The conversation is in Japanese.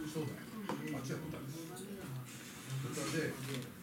そうだよ。あっちは豚です。豚で